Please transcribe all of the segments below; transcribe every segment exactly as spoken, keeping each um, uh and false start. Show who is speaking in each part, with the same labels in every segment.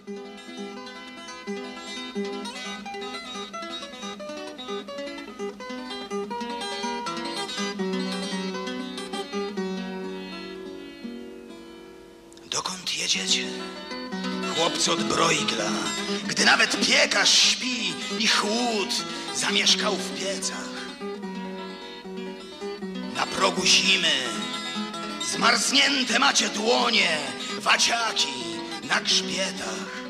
Speaker 1: Dokąd jedziecie, chłopcy od Broigla, gdy nawet piekarz śpi i chłód zamieszkał w piecach? Na progu zimy zmarznięte macie dłonie, waciaki na grzbietach.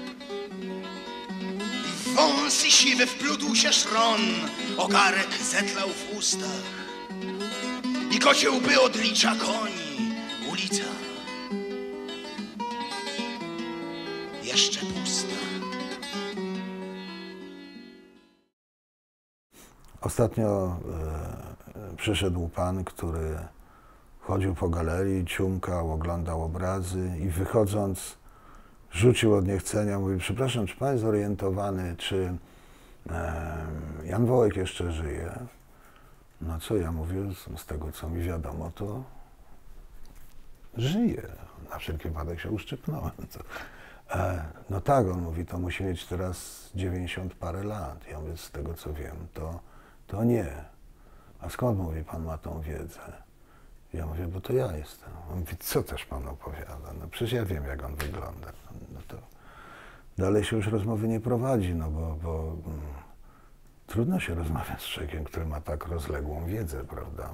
Speaker 1: I wąsy siwy wplótł się szron, ogarek zetlał w ustach. I kocie łby odlicza koni, ulica jeszcze pusta.
Speaker 2: Ostatnio e, przyszedł pan, który chodził po galerii, ciumkał, oglądał obrazy i wychodząc rzucił od niechcenia, mówi: przepraszam, czy pan jest zorientowany, czy e, Jan Wołek jeszcze żyje? No co ja mówię, z, z tego co mi wiadomo, to żyje. Na wszelki wypadek się uszczypnąłem. To, e, no tak, on mówi, to musi mieć teraz dziewięćdziesiąt parę lat. Ja mówię, z tego co wiem, to, to nie. A skąd, mówi, pan ma tą wiedzę? Ja mówię, bo to ja jestem. On mówi, co też pan opowiada? No przecież ja wiem, jak on wygląda. No to dalej się już rozmowy nie prowadzi, no bo, bo mm, trudno się rozmawiać z człowiekiem, który ma tak rozległą wiedzę, prawda?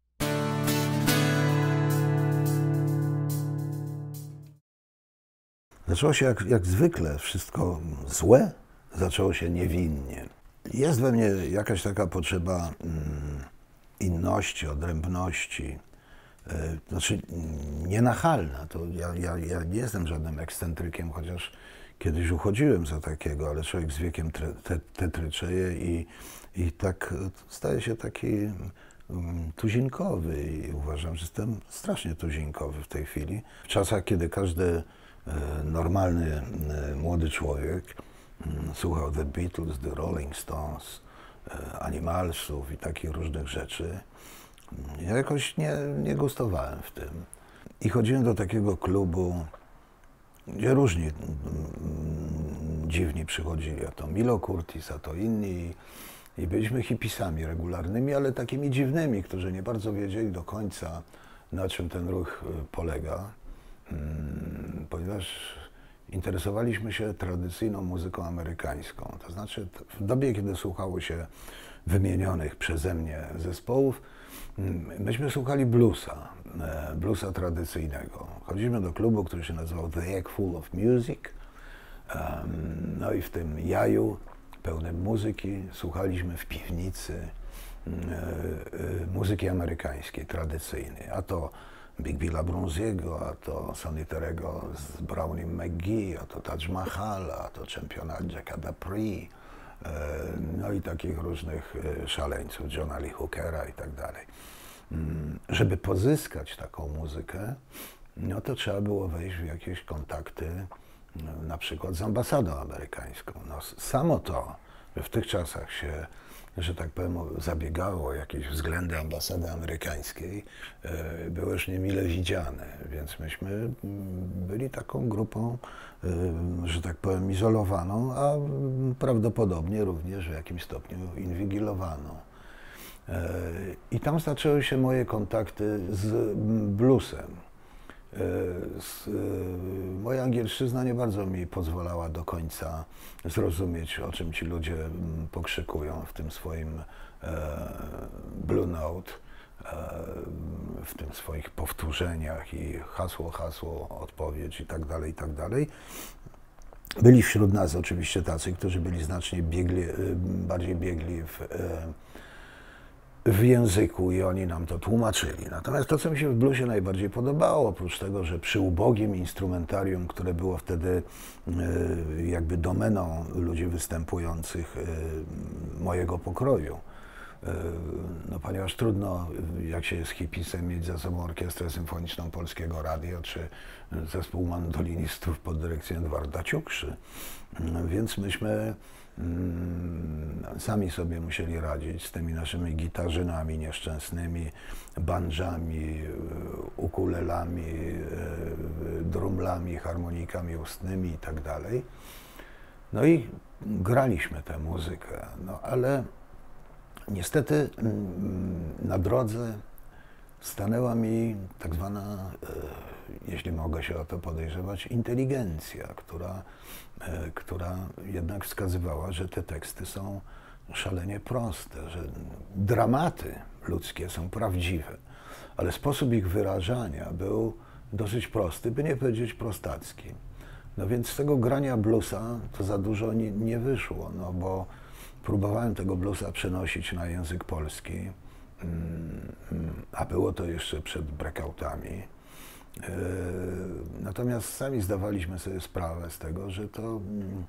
Speaker 2: Zaczęło się jak, jak zwykle, wszystko złe, zaczęło się niewinnie. Jest we mnie jakaś taka potrzeba mm, inności, odrębności, yy, znaczy nienachalna. To ja, ja, ja nie jestem żadnym ekscentrykiem, chociaż kiedyś uchodziłem za takiego, ale człowiek z wiekiem tre, te, tetryczeje i, i tak staje się taki um, tuzinkowy i uważam, że jestem strasznie tuzinkowy w tej chwili. W czasach, kiedy każdy normalny młody człowiek słuchał The Beatles, The Rolling Stones, Animalsów i takich różnych rzeczy, ja jakoś nie, nie gustowałem w tym. I chodziłem do takiego klubu, gdzie różni dziwni przychodzili, a to Milo Curtis, a to inni. I byliśmy hipisami regularnymi, ale takimi dziwnymi, którzy nie bardzo wiedzieli do końca, na czym ten ruch polega. Ponieważ interesowaliśmy się tradycyjną muzyką amerykańską. To znaczy w dobie, kiedy słuchało się wymienionych przeze mnie zespołów, myśmy słuchali bluesa, bluesa tradycyjnego. Chodziliśmy do klubu, który się nazywał The Egg Full of Music. No i w tym jaju pełnym muzyki słuchaliśmy w piwnicy muzyki amerykańskiej, tradycyjnej. A to Big Billa Bronziego, a to Sonny Terrego z Brownie McGee, a to Taj Mahal, a to czempionat Jacka Dupree, no i takich różnych szaleńców, Johna Lee Hookera i tak dalej. Żeby pozyskać taką muzykę, no to trzeba było wejść w jakieś kontakty, na przykład z ambasadą amerykańską. No, samo to, że w tych czasach się, że tak powiem, zabiegało o jakieś względy ambasady amerykańskiej, było już niemile widziane, więc myśmy byli taką grupą, że tak powiem, izolowaną, a prawdopodobnie również w jakimś stopniu inwigilowaną. I tam zaczęły się moje kontakty z bluesem. Moja angielszczyzna nie bardzo mi pozwalała do końca zrozumieć, o czym ci ludzie pokrzykują w tym swoim Blue Note, w tym swoich powtórzeniach i hasło, hasło, odpowiedź i tak dalej, i tak dalej. Byli wśród nas oczywiście tacy, którzy byli znacznie biegli, bardziej biegli w w języku i oni nam to tłumaczyli. Natomiast to, co mi się w bluesie najbardziej podobało, oprócz tego, że przy ubogim instrumentarium, które było wtedy jakby domeną ludzi występujących mojego pokroju, no ponieważ trudno, jak się jest hipisem, mieć za sobą orkiestrę symfoniczną Polskiego Radia, czy zespół mandolinistów pod dyrekcją Edwarda Ciukszy. Więc myśmy sami sobie musieli radzić z tymi naszymi gitarzynami nieszczęsnymi, banjami, ukulelami, drumlami, harmonikami ustnymi i tak dalej. No i graliśmy tę muzykę, no ale niestety na drodze stanęła mi tak zwana, jeśli mogę się o to podejrzewać, inteligencja, która, która jednak wskazywała, że te teksty są szalenie proste, że dramaty ludzkie są prawdziwe, ale sposób ich wyrażania był dosyć prosty, by nie powiedzieć prostacki. No więc z tego grania bluesa to za dużo nie, nie wyszło, no bo próbowałem tego bluesa przenosić na język polski, a było to jeszcze przed breakoutami. Natomiast sami zdawaliśmy sobie sprawę z tego, że to,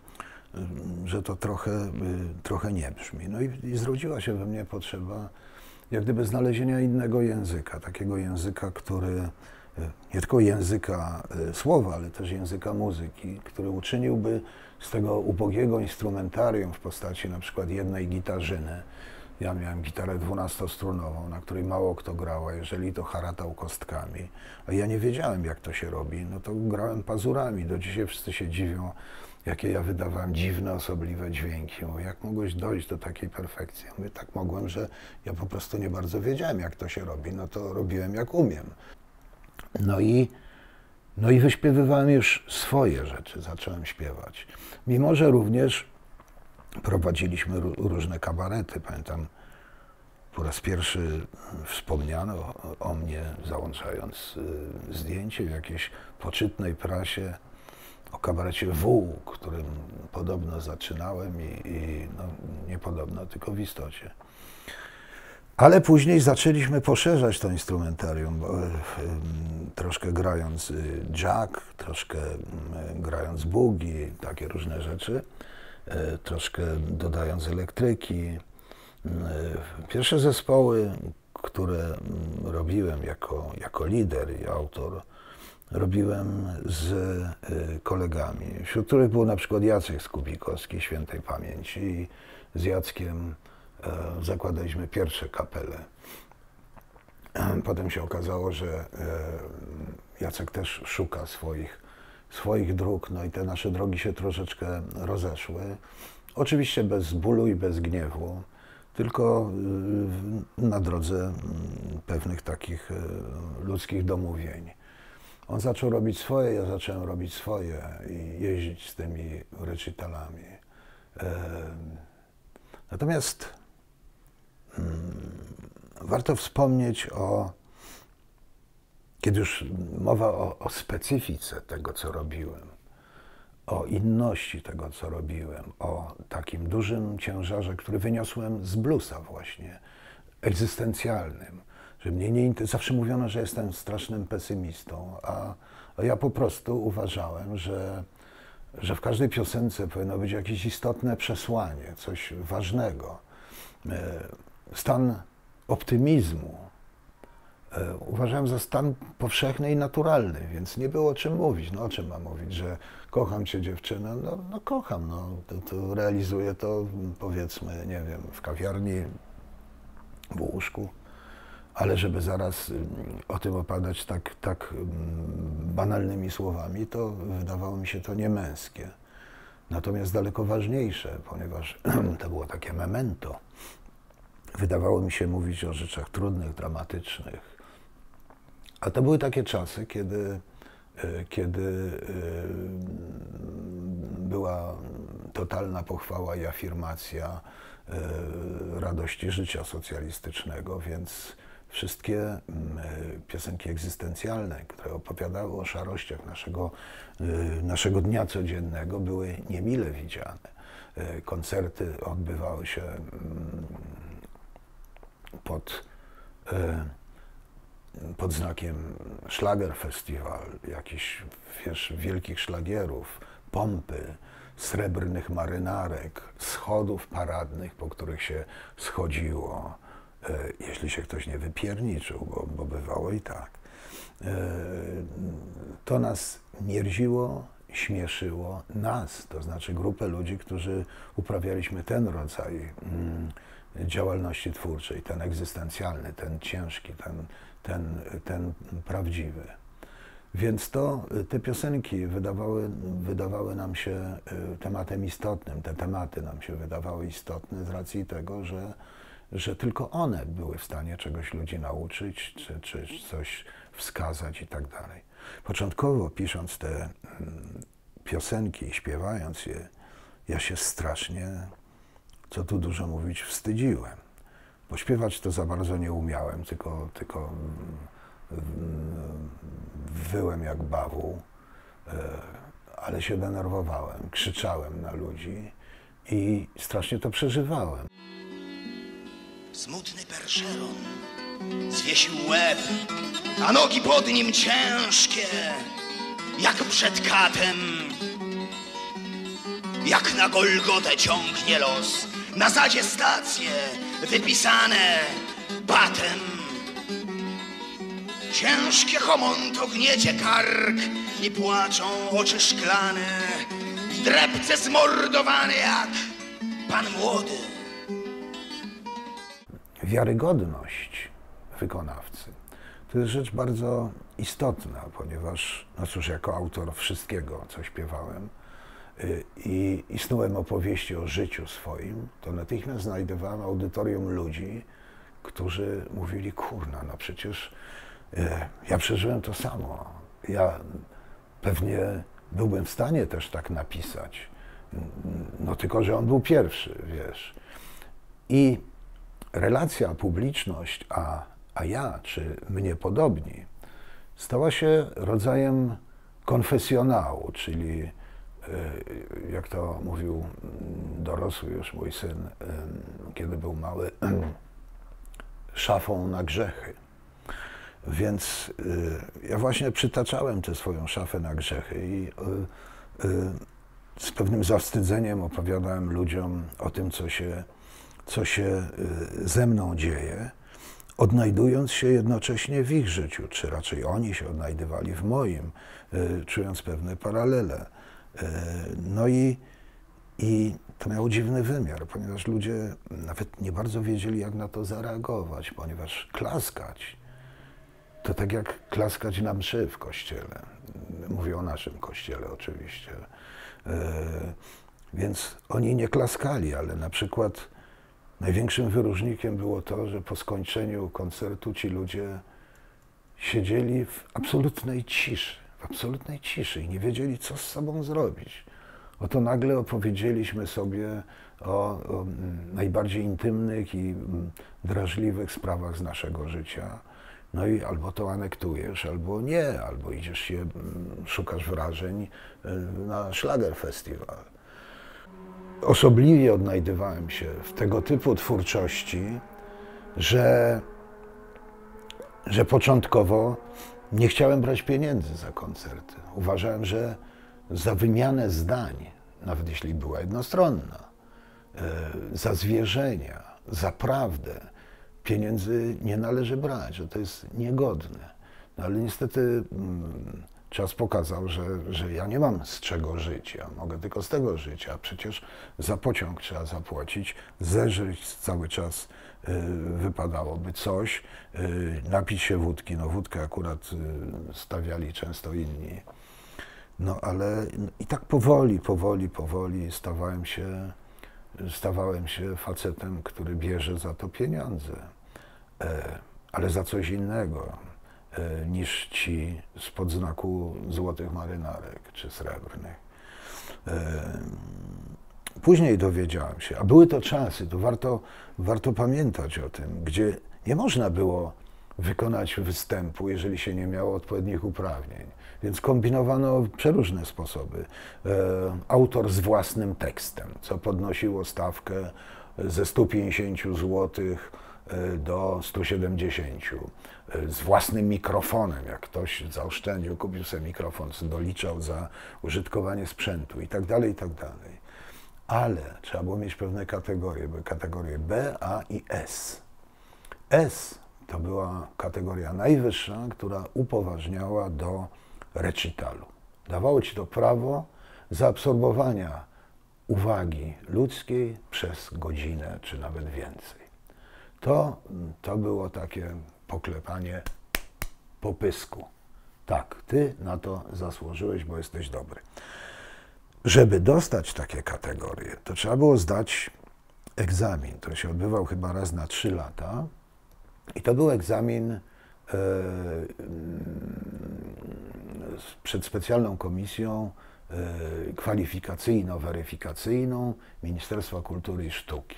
Speaker 2: że to trochę, trochę nie brzmi. No i, i zrodziła się we mnie potrzeba jak gdyby znalezienia innego języka, takiego języka, który, nie tylko języka słowa, ale też języka muzyki, który uczyniłby z tego ubogiego instrumentarium w postaci na przykład jednej gitarzyny. Ja miałem gitarę dwunastostrunową, na której mało kto grał, a jeżeli to haratał kostkami. A ja nie wiedziałem, jak to się robi, no to grałem pazurami. Do dzisiaj wszyscy się dziwią, jakie ja wydawałem dziwne, osobliwe dźwięki. Mówię, jak mogłeś dojść do takiej perfekcji? Ja mówię, tak mogłem, że ja po prostu nie bardzo wiedziałem, jak to się robi. No to robiłem, jak umiem. No i, no i wyśpiewywałem już swoje rzeczy, zacząłem śpiewać. Mimo że również prowadziliśmy różne kabarety. Pamiętam, po raz pierwszy wspomniano o, o mnie, załączając y, zdjęcie w jakiejś poczytnej prasie o kabarecie W, którym podobno zaczynałem i, i no, nie podobno, tylko w istocie. Ale później zaczęliśmy poszerzać to instrumentarium, bo, y, y, troszkę grając y, jack, troszkę y, grając boogie, takie różne rzeczy. Troszkę dodając elektryki. Pierwsze zespoły, które robiłem jako, jako lider i autor, robiłem z kolegami, wśród których był na przykład Jacek Skubikowski, świętej pamięci, i z Jackiem zakładaliśmy pierwsze kapele. Potem się okazało, że Jacek też szuka swoich swoich dróg, no i te nasze drogi się troszeczkę rozeszły. Oczywiście bez bólu i bez gniewu, tylko na drodze pewnych takich ludzkich domówień. On zaczął robić swoje, ja zacząłem robić swoje i jeździć z tymi recitalami. Natomiast warto wspomnieć o, kiedy już mowa o, o specyfice tego, co robiłem, o inności tego, co robiłem, o takim dużym ciężarze, który wyniosłem z bluesa właśnie, egzystencjalnym, że mnie nie, zawsze mówiono, że jestem strasznym pesymistą, a, a ja po prostu uważałem, że, że w każdej piosence powinno być jakieś istotne przesłanie, coś ważnego. Stan optymizmu uważałem za stan powszechny i naturalny, więc nie było o czym mówić. No o czym mam mówić, że kocham cię, dziewczyno? No, no kocham, no to, to realizuję to, powiedzmy, nie wiem, w kawiarni, w łóżku, ale żeby zaraz o tym opadać tak, tak banalnymi słowami, to wydawało mi się to niemęskie. Natomiast daleko ważniejsze, ponieważ to było takie memento. Wydawało mi się mówić o rzeczach trudnych, dramatycznych. A to były takie czasy, kiedy, kiedy była totalna pochwała i afirmacja radości życia socjalistycznego, więc wszystkie piosenki egzystencjalne, które opowiadały o szarościach naszego, naszego dnia codziennego, były niemile widziane. Koncerty odbywały się pod, pod znakiem Schlagerfestival, jakichś, wiesz, wielkich szlagierów, pompy, srebrnych marynarek, schodów paradnych, po których się schodziło, jeśli się ktoś nie wypierniczył, bo, bo bywało i tak. To nas mierziło, śmieszyło, nas, to znaczy grupę ludzi, którzy uprawialiśmy ten rodzaj działalności twórczej, ten egzystencjalny, ten ciężki, ten, ten, ten prawdziwy. Więc to, te piosenki wydawały, wydawały nam się tematem istotnym, te tematy nam się wydawały istotne z racji tego, że, że tylko one były w stanie czegoś ludzi nauczyć, czy, czy coś wskazać i tak dalej. Początkowo pisząc te piosenki i śpiewając je, ja się strasznie, co tu dużo mówić, wstydziłem. Bo śpiewać to za bardzo nie umiałem, tylko, tylko wyłem jak bawu, ale się denerwowałem, krzyczałem na ludzi i strasznie to przeżywałem.
Speaker 1: Smutny Percheron zwiesił łeb, a nogi pod nim ciężkie, jak przed katem. Jak na Golgotę ciągnie los, na zadzie stacje wypisane batem. Ciężkie homonto gniecie kark i płaczą oczy szklane, w drepce zmordowany jak pan młody.
Speaker 2: Wiarygodność wykonawcy to jest rzecz bardzo istotna, ponieważ, no cóż, jako autor wszystkiego, co śpiewałem i, i snułem opowieści o życiu swoim, to natychmiast znajdowałem audytorium ludzi, którzy mówili, kurna, no przecież ja przeżyłem to samo. Ja pewnie byłbym w stanie też tak napisać. No tylko, że on był pierwszy, wiesz. I relacja publiczność, a, a ja, czy mnie podobni, stała się rodzajem konfesjonału, czyli jak to mówił dorosły już mój syn, kiedy był mały, szafą na grzechy. Więc y, ja właśnie przytaczałem tę swoją szafę na grzechy i y, y, z pewnym zawstydzeniem opowiadałem ludziom o tym, co się, co się y, ze mną dzieje, odnajdując się jednocześnie w ich życiu, czy raczej oni się odnajdywali w moim, y, czując pewne paralele. Y, no i, i to miało dziwny wymiar, ponieważ ludzie nawet nie bardzo wiedzieli, jak na to zareagować, ponieważ klaskać to tak jak klaskać na mszy w kościele. Mówię o naszym kościele oczywiście. Yy, więc oni nie klaskali, ale na przykład największym wyróżnikiem było to, że po skończeniu koncertu ci ludzie siedzieli w absolutnej ciszy, w absolutnej ciszy i nie wiedzieli, co z sobą zrobić. Oto nagle opowiedzieliśmy sobie o, o najbardziej intymnych i drażliwych sprawach z naszego życia. No i albo to anektujesz, albo nie, albo idziesz się, szukasz wrażeń na Schlager Festival. Osobliwie odnajdywałem się w tego typu twórczości, że, że początkowo nie chciałem brać pieniędzy za koncerty. Uważałem, że za wymianę zdań, nawet jeśli była jednostronna, za zwierzenia, za prawdę, pieniędzy nie należy brać, że to jest niegodne. No ale niestety mm, czas pokazał, że, że ja nie mam z czego żyć, ja mogę tylko z tego żyć, a przecież za pociąg trzeba zapłacić, zeżyć cały czas y, wypadałoby coś, y, napić się wódki, no wódkę akurat y, stawiali często inni. No ale i tak powoli, powoli, powoli stawałem się Stawałem się facetem, który bierze za to pieniądze, ale za coś innego niż ci spod znaku złotych marynarek czy srebrnych. Później dowiedziałem się, a były to czasy, to warto, warto pamiętać o tym, gdzie nie można było wykonać występu, jeżeli się nie miało odpowiednich uprawnień. Więc kombinowano przeróżne sposoby. E, autor z własnym tekstem, co podnosiło stawkę ze stu pięćdziesięciu złotych do stu siedemdziesięciu. Z własnym mikrofonem, jak ktoś zaoszczędził, kupił sobie mikrofon, doliczał za użytkowanie sprzętu i tak dalej, i tak dalej. Ale trzeba było mieć pewne kategorie, były kategorie B, A i S. S to była kategoria najwyższa, która upoważniała do recitalu. Dawało ci to prawo zaabsorbowania uwagi ludzkiej przez godzinę, czy nawet więcej. To, to było takie poklepanie po pysku. Tak, ty na to zasłużyłeś, bo jesteś dobry. Żeby dostać takie kategorie, to trzeba było zdać egzamin. To się odbywał chyba raz na trzy lata. I to był egzamin e, przed specjalną komisją e, kwalifikacyjno-weryfikacyjną Ministerstwa Kultury i Sztuki.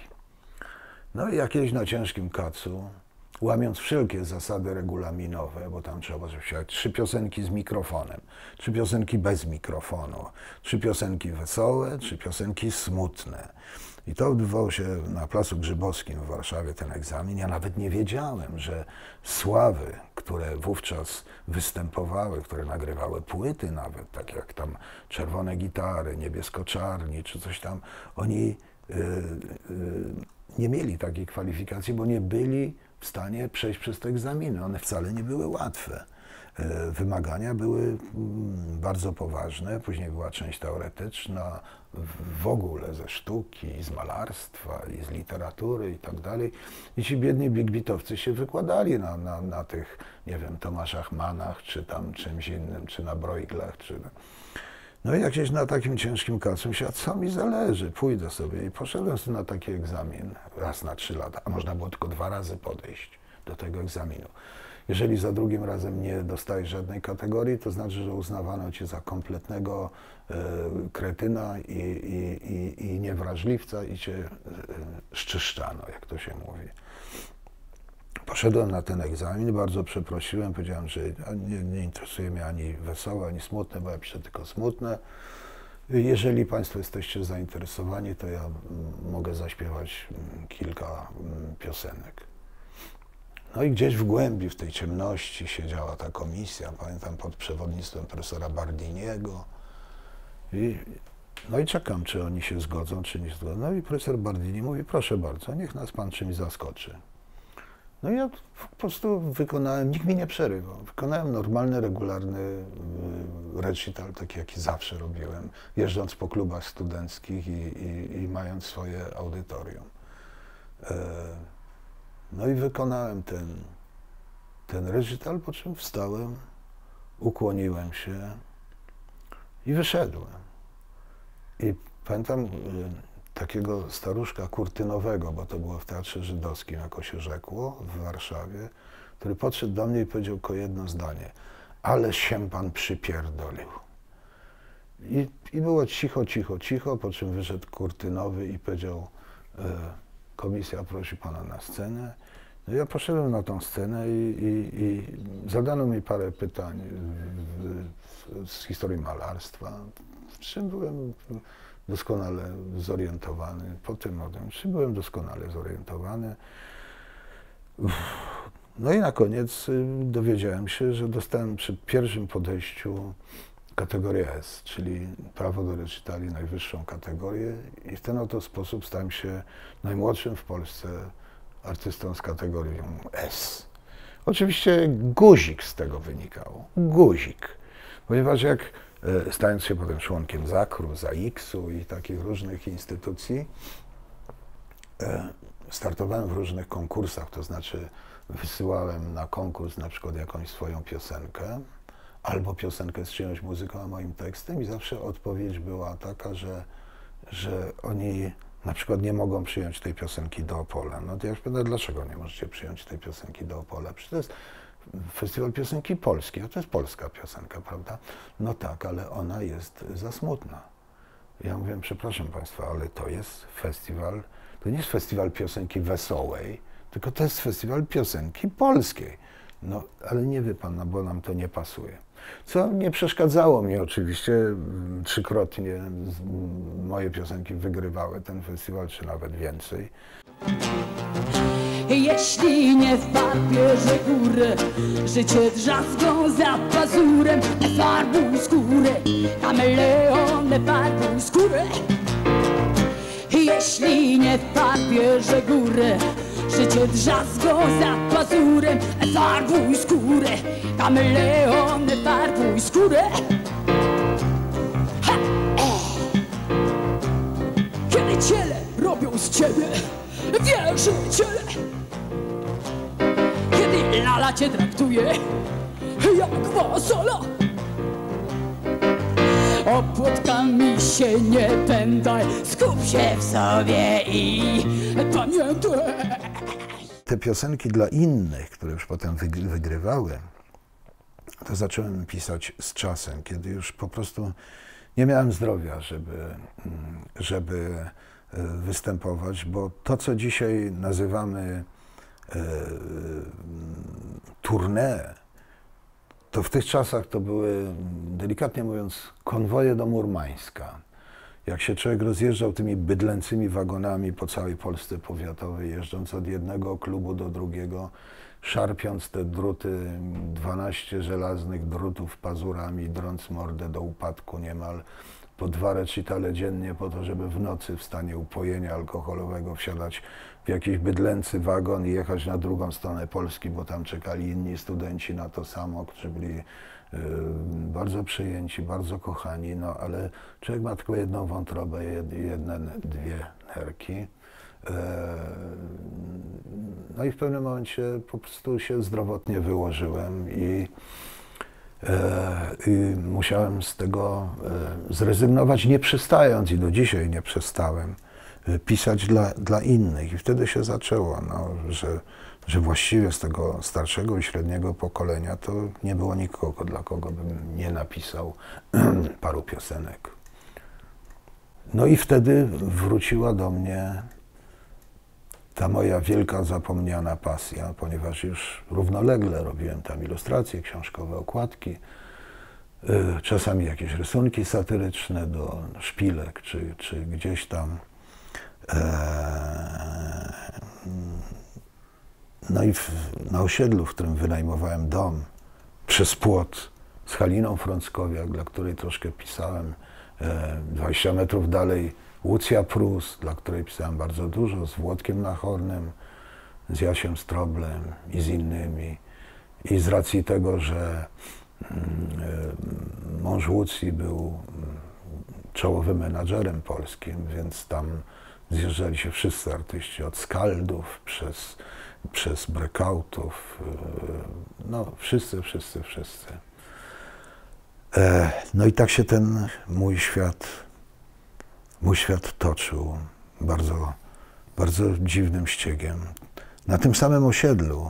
Speaker 2: No i jakieś na ciężkim kacu, łamiąc wszelkie zasady regulaminowe, bo tam trzeba śpiewać trzy piosenki z mikrofonem, trzy piosenki bez mikrofonu, trzy piosenki wesołe, trzy piosenki smutne. I to odbywało się na Placu Grzybowskim w Warszawie, ten egzamin. Ja nawet nie wiedziałem, że Sławy, które wówczas występowały, które nagrywały płyty nawet, takie jak tam Czerwone Gitary, Niebiesko-Czarni czy coś tam, oni yy, yy, nie mieli takiej kwalifikacji, bo nie byli w stanie przejść przez te egzaminy. One wcale nie były łatwe. Wymagania były bardzo poważne, później była część teoretyczna, w ogóle ze sztuki, z malarstwa, i z literatury i tak dalej. I ci biedni bigbitowcy się wykładali na, na, na tych, nie wiem, Tomaszach Mannach, czy tam czymś innym, czy na Broiglach, czy... No i jak gdzieś na takim ciężkim kacu myślę, a co mi zależy, pójdę sobie. I poszedłem sobie na taki egzamin raz na trzy lata, a można było tylko dwa razy podejść do tego egzaminu. Jeżeli za drugim razem nie dostajesz żadnej kategorii, to znaczy, że uznawano cię za kompletnego e, kretyna i, i, i, i niewrażliwca i cię e, szczyszczano, jak to się mówi. Poszedłem na ten egzamin, bardzo przeprosiłem, powiedziałem, że nie, nie interesuje mnie ani wesołe, ani smutne, bo ja piszę tylko smutne. Jeżeli Państwo jesteście zainteresowani, to ja mogę zaśpiewać kilka piosenek. No i gdzieś w głębi, w tej ciemności siedziała ta komisja, pamiętam, pod przewodnictwem profesora Bardiniego. I, no i czekam, czy oni się zgodzą, czy nie zgodzą. No i profesor Bardini mówi, proszę bardzo, niech nas pan czymś zaskoczy. No i ja po prostu wykonałem, nikt mi nie przerywał, wykonałem normalny, regularny recital, taki jaki zawsze robiłem, jeżdżąc po klubach studenckich i, i, i mając swoje audytorium. E, No i wykonałem ten, ten recital, po czym wstałem, ukłoniłem się i wyszedłem. I pamiętam y, takiego staruszka kurtynowego, bo to było w Teatrze Żydowskim, jako się rzekło, w Warszawie, który podszedł do mnie i powiedział tylko jedno zdanie: ale się pan przypierdolił. I, i było cicho, cicho, cicho, po czym wyszedł kurtynowy i powiedział: y, komisja prosi pana na scenę. No ja poszedłem na tą scenę i, i, i zadano mi parę pytań z, z historii malarstwa, w czym byłem doskonale zorientowany, po tym o tym, czy byłem doskonale zorientowany. No i na koniec dowiedziałem się, że dostałem przy pierwszym podejściu kategorię S, czyli prawo do recitali, najwyższą kategorię, i w ten oto sposób stałem się najmłodszym w Polsce artystą z kategorią S. Oczywiście guzik z tego wynikał, guzik, ponieważ jak stając się potem członkiem zakru, zaiksu i takich różnych instytucji, startowałem w różnych konkursach, to znaczy wysyłałem na konkurs na przykład jakąś swoją piosenkę, albo piosenkę z czyjąś muzyką, a moim tekstem, i zawsze odpowiedź była taka, że, że oni na przykład nie mogą przyjąć tej piosenki do Opola. No to ja już pytam, dlaczego nie możecie przyjąć tej piosenki do Opola? Przecież to jest Festiwal Piosenki Polskiej, a to jest polska piosenka, prawda? No tak, ale ona jest za smutna. Ja mówię, przepraszam Państwa, ale to jest festiwal, to nie jest festiwal piosenki wesołej, tylko to jest festiwal piosenki polskiej. No, ale nie wie Pan, no, bo nam to nie pasuje. Co nie przeszkadzało mi oczywiście, trzykrotnie moje piosenki wygrywały ten festiwal, czy nawet więcej.
Speaker 3: Jeśli nie farbierze górę, życie drzazgą za pazurem. Farbuj skórę, kameleon, farbuj skórę. Jeśli nie farbierze górę, życie drzazgą za pazurem. Farbuj skórę, kameleon, farbuj skórę. Ha! Kiedy ciele robią z ciebie wierzyciele, kiedy lala cię traktuje jak wasola, opłotkami się nie pętaj, skup się w sobie i pamiętaj.
Speaker 2: Te piosenki dla innych, które już potem wygrywały, to zacząłem pisać z czasem, kiedy już po prostu nie miałem zdrowia, żeby, żeby występować, bo to, co dzisiaj nazywamy e, tournée, to w tych czasach to były, delikatnie mówiąc, konwoje do Murmańska. Jak się człowiek rozjeżdżał tymi bydlęcymi wagonami po całej Polsce powiatowej, jeżdżąc od jednego klubu do drugiego, szarpiąc te druty, dwanaście żelaznych drutów pazurami, drąc mordę do upadku niemal, po dwa recitale dziennie po to, żeby w nocy w stanie upojenia alkoholowego wsiadać w jakiś bydlęcy wagon i jechać na drugą stronę Polski, bo tam czekali inni studenci na to samo, którzy byli y, bardzo przyjęci, bardzo kochani, no ale człowiek ma tylko jedną wątrobę, jed, jedne, dwie nerki. Y, no i w pewnym momencie po prostu się zdrowotnie wyłożyłem i I musiałem z tego zrezygnować, nie przestając, i do dzisiaj nie przestałem, pisać dla, dla innych. I wtedy się zaczęło, no, że, że właściwie z tego starszego i średniego pokolenia to nie było nikogo, dla kogo bym nie napisał paru piosenek. No i wtedy wróciła do mnie ta moja wielka, zapomniana pasja, ponieważ już równolegle robiłem tam ilustracje, książkowe okładki, czasami jakieś rysunki satyryczne do szpilek, czy, czy gdzieś tam. No i w, na osiedlu, w którym wynajmowałem dom, przez płot z Haliną Frąckowiak, dla której troszkę pisałem, dwadzieścia metrów dalej Łucja Prus, dla której pisałem bardzo dużo, z Włodkiem Nachornym, z Jasiem Stroblem i z innymi. I z racji tego, że mąż Łucji był czołowym menadżerem polskim, więc tam zjeżdżali się wszyscy artyści, od skaldów, przez, przez breakoutów, no wszyscy, wszyscy, wszyscy. No i tak się ten mój świat Mój świat toczył bardzo, bardzo dziwnym ściegiem. Na tym samym osiedlu,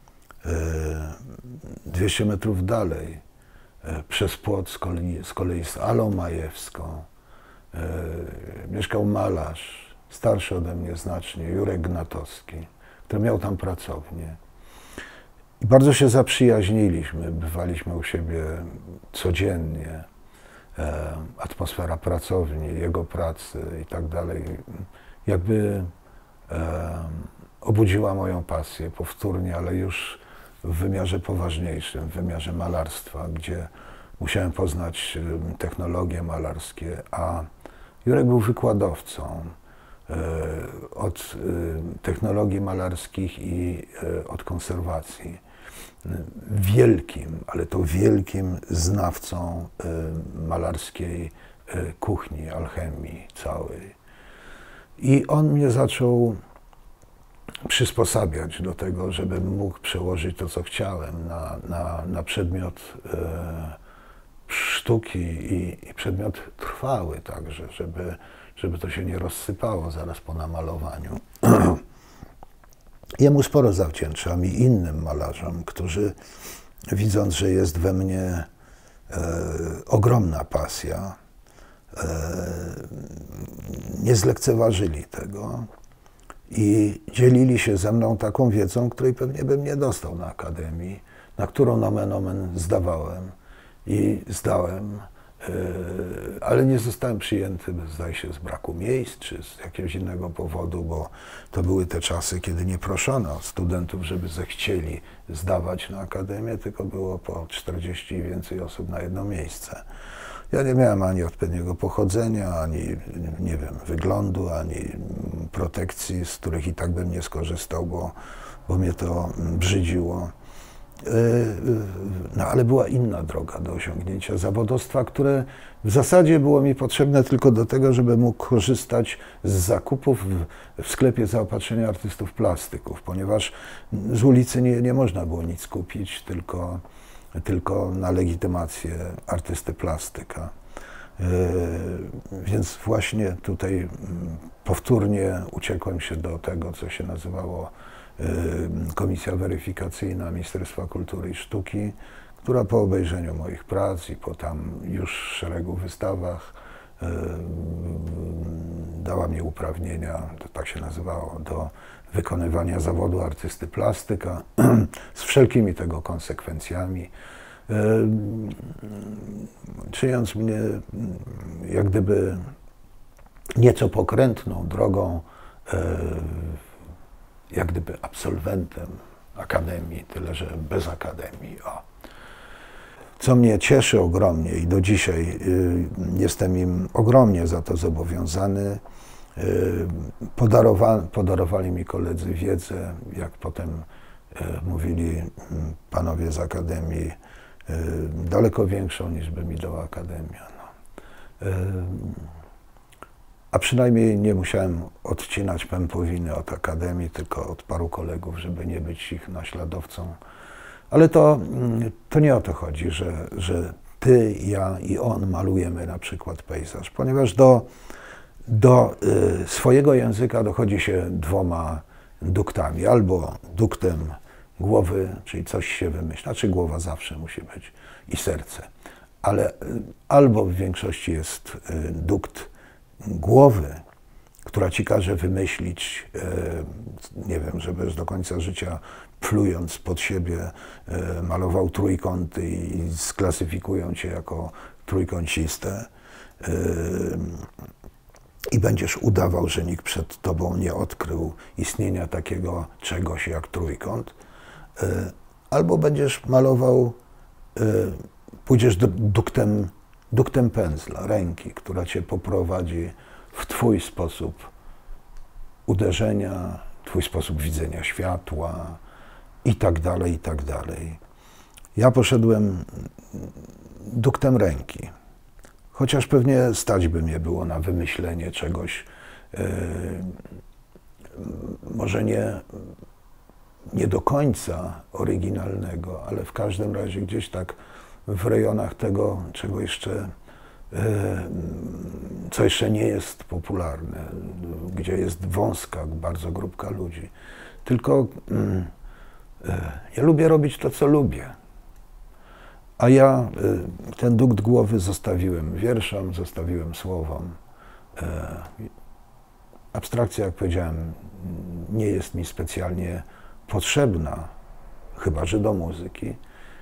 Speaker 2: dwieście metrów dalej, przez płot z kolei, z kolei z Alą Majewską, mieszkał malarz, starszy ode mnie znacznie, Jurek Gnatowski, który miał tam pracownię. I bardzo się zaprzyjaźniliśmy, bywaliśmy u siebie codziennie. Atmosfera pracowni, jego pracy i tak dalej, jakby e, obudziła moją pasję powtórnie, ale już w wymiarze poważniejszym, w wymiarze malarstwa, gdzie musiałem poznać technologie malarskie, a Jurek był wykładowcą e, od e, technologii malarskich i e, od konserwacji. Wielkim, ale to wielkim znawcą y, malarskiej y, kuchni, alchemii całej. I on mnie zaczął przysposabiać do tego, żebym mógł przełożyć to, co chciałem, na, na, na przedmiot y, sztuki i, i przedmiot trwały także, żeby, żeby to się nie rozsypało zaraz po namalowaniu. Jemu sporo zawdzięczam i innym malarzom, którzy widząc, że jest we mnie e, ogromna pasja, e, nie zlekceważyli tego i dzielili się ze mną taką wiedzą, której pewnie bym nie dostał na akademii, na którą nomen omen zdawałem i zdałem ale nie zostałem przyjęty, zdaje się, z braku miejsc, czy z jakiegoś innego powodu, bo to były te czasy, kiedy nie proszono studentów, żeby zechcieli zdawać na akademię, tylko było po czterdzieści i więcej osób na jedno miejsce. Ja nie miałem ani odpowiedniego pochodzenia, ani, nie wiem, wyglądu, ani protekcji, z których i tak bym nie skorzystał, bo, bo mnie to brzydziło. No ale była inna droga do osiągnięcia zawodowstwa, które w zasadzie było mi potrzebne tylko do tego, żeby mógł korzystać z zakupów w, w sklepie zaopatrzenia artystów plastyków, ponieważ z ulicy nie, nie można było nic kupić, tylko, tylko na legitymację artysty plastyka. Yy, więc właśnie tutaj powtórnie uciekłem się do tego, co się nazywało Komisja Weryfikacyjna Ministerstwa Kultury i Sztuki, która po obejrzeniu moich prac i po tam już szeregu wystawach yy, dała mi uprawnienia, to tak się nazywało, do wykonywania zawodu artysty plastyka z wszelkimi tego konsekwencjami, yy, czyniąc mnie jak gdyby nieco pokrętną drogą, yy, jak gdyby absolwentem akademii, tyle że bez akademii. O. Co mnie cieszy ogromnie i do dzisiaj y, jestem im ogromnie za to zobowiązany. Y, podarowa podarowali mi koledzy wiedzę, jak potem y, mówili y, panowie z akademii, y, daleko większą niż by mi dała akademia. No. Y, A przynajmniej nie musiałem odcinać pępowiny od akademii, tylko od paru kolegów, żeby nie być ich naśladowcą. Ale to, to nie o to chodzi, że, że ty, ja i on malujemy na przykład pejzaż, ponieważ do, do y, swojego języka dochodzi się dwoma duktami. Albo duktem głowy, czyli coś się wymyśla, znaczy głowa zawsze musi być i serce, ale y, albo w większości jest y, dukt głowy, która ci każe wymyślić, nie wiem, żebyś do końca życia plując pod siebie malował trójkąty i sklasyfikują cię jako trójkącistę i będziesz udawał, że nikt przed tobą nie odkrył istnienia takiego czegoś jak trójkąt, albo będziesz malował, pójdziesz duktem duktem pędzla, ręki, która cię poprowadzi w twój sposób uderzenia, twój sposób widzenia światła i tak dalej, i tak dalej. Ja poszedłem duktem ręki, chociaż pewnie stać by mnie było na wymyślenie czegoś, yy, może nie, nie do końca oryginalnego, ale w każdym razie gdzieś tak w rejonach tego, czego jeszcze, co jeszcze nie jest popularne, gdzie jest wąska, bardzo grupka ludzi. Tylko ja lubię robić to, co lubię. A ja ten dukt głowy zostawiłem wierszom, zostawiłem słowom. Abstrakcja, jak powiedziałem, nie jest mi specjalnie potrzebna, chyba że do muzyki.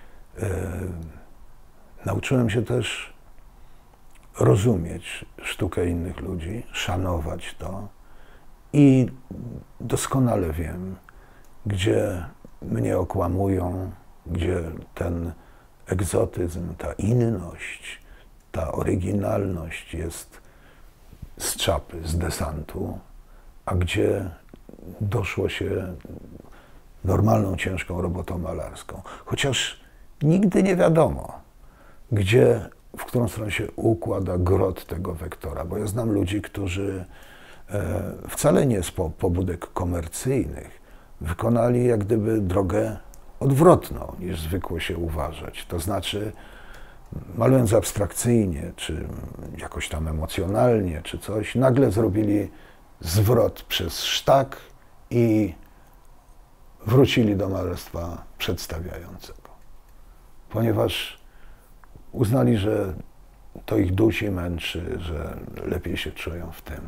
Speaker 2: Nauczyłem się też rozumieć sztukę innych ludzi, szanować to i doskonale wiem, gdzie mnie okłamują, gdzie ten egzotyzm, ta inność, ta oryginalność jest z czapy, z desantu, a gdzie doszło się normalną, ciężką robotą malarską. Chociaż nigdy nie wiadomo, gdzie, w którą stronę się układa grot tego wektora, bo ja znam ludzi, którzy e, wcale nie z po, pobudek komercyjnych wykonali jak gdyby drogę odwrotną, niż zwykło się uważać. To znaczy, malując abstrakcyjnie, czy jakoś tam emocjonalnie, czy coś, nagle zrobili zwrot przez sztak i wrócili do malarstwa przedstawiającego. Ponieważ uznali, że to ich dusi, męczy, że lepiej się czują w tym.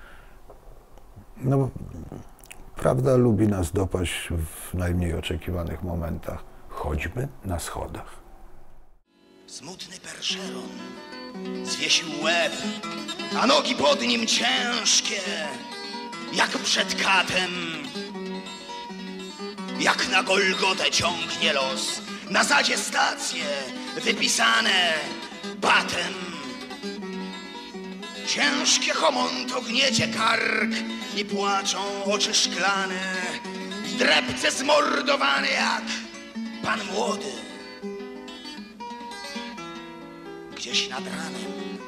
Speaker 2: No, prawda lubi nas dopaść w najmniej oczekiwanych momentach, choćby na schodach.
Speaker 1: Smutny Percheron zwiesił łeb, a nogi pod nim ciężkie, jak przed katem. Jak na Golgotę ciągnie los, na zadzie stacje wypisane batem. Ciężkie homonto gniecie kark i płaczą oczy szklane, w drepce zmordowany jak pan młody. Gdzieś nad ranem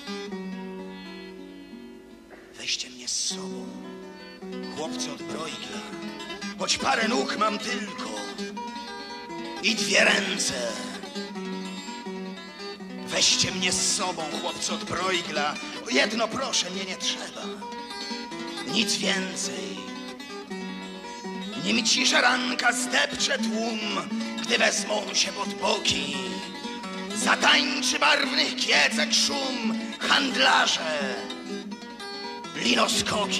Speaker 1: weźcie mnie z sobą, chłopcy od Bruegla, choć parę nóg mam tylko i dwie ręce. Weźcie mnie z sobą, chłopcy od Bruegla, o jedno proszę, mnie nie trzeba, nic więcej. Nim ci żaranka zdepcze tłum, gdy wezmą się pod boki, zatańczy barwnych kiecek szum, handlarze, linoskoki.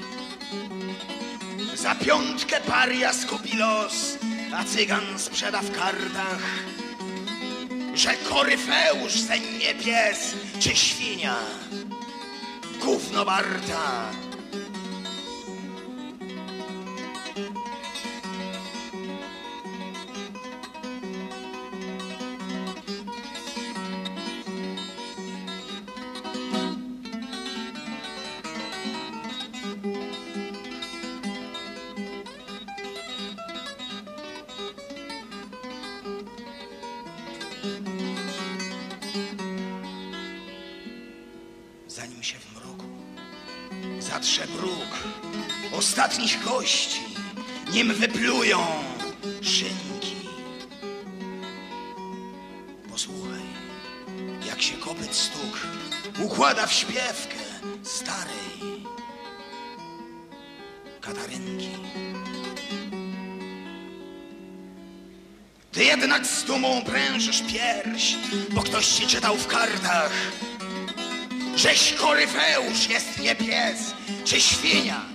Speaker 1: Za piątkę paria skupi los, a cygan sprzeda w kartach, że koryfeusz sennie pies czy świnia, gówno warta. Zanim się w mroku zatrze bruk ostatnich gości, nim wyplują szynki. Posłuchaj, jak się kopyt stuk układa w śpiewkę starej Katarynki. Ty jednak z dumą prężysz pierś, bo ktoś ci czytał w kartach, żeś koryfeusz jest nie pies czy świnia.